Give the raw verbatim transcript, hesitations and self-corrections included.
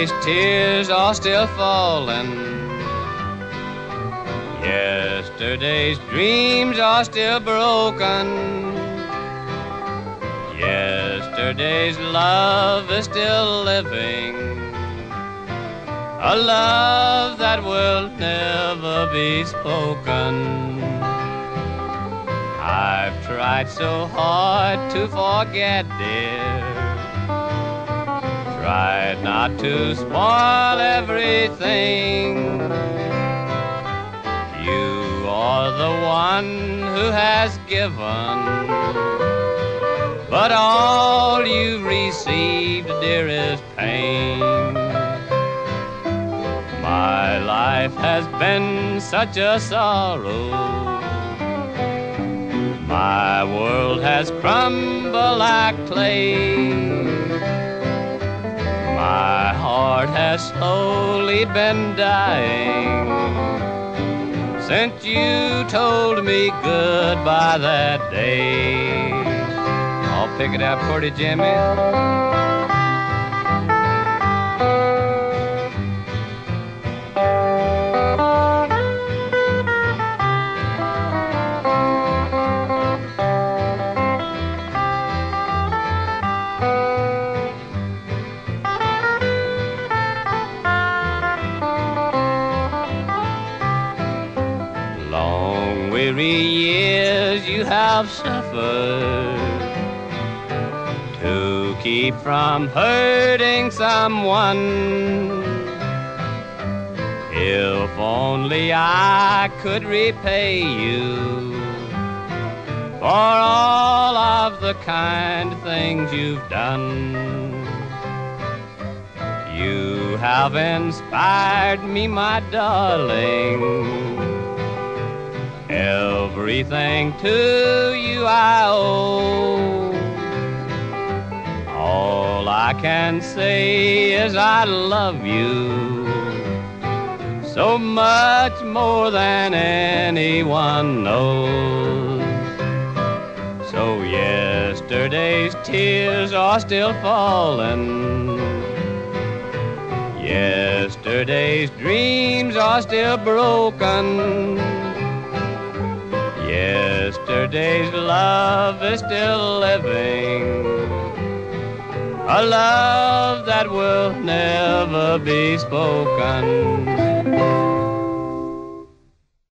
Yesterday's tears are still falling. Yesterday's dreams are still broken. Yesterday's love is still living, a love that will never be spoken. I've tried so hard to forget, dear, tried not to spoil everything. You are the one who has given, but all you've received, dear, is pain. My life has been such a sorrow. My world has crumbled like clay. My heart has slowly been dying since you told me goodbye that day. I'll pick it out for you, Jimmy. Long weary years you have suffered to keep from hurting someone. If only I could repay you for all of the kind things you've done. You have inspired me, my darling. Everything to you I owe. All I can say is I love you so much more than anyone knows. So yesterday's tears are still falling. Yesterday's dreams are still broken. Yesterday's love is still living, a love that will never be spoken.